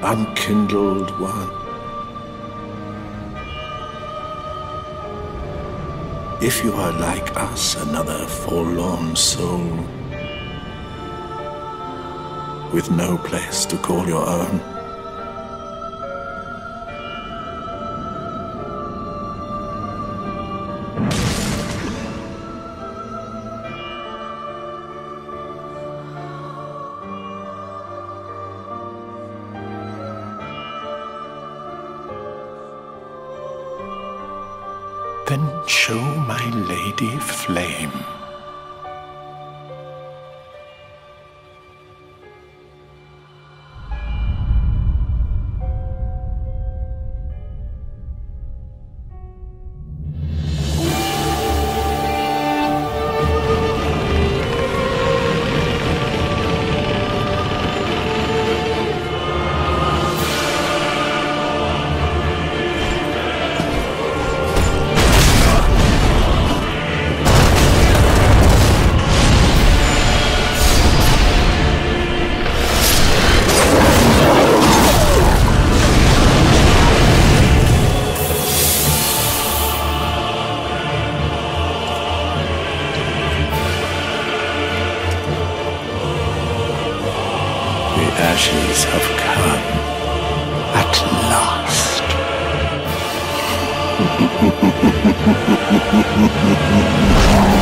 unkindled one. If you are like us, another forlorn soul, with no place to call your own, then show my lady flame. Ashes have come at last.